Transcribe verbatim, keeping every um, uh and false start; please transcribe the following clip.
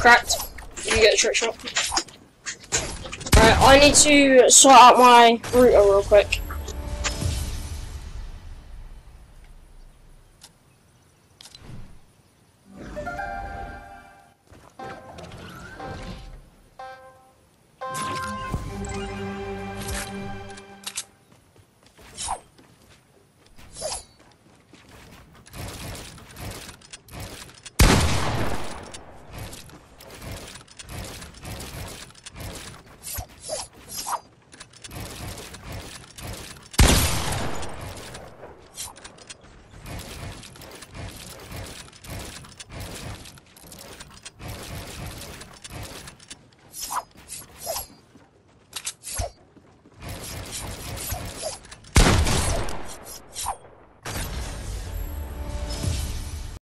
cracked. You get a trick shot. Alright, I need to sort out my router real quick.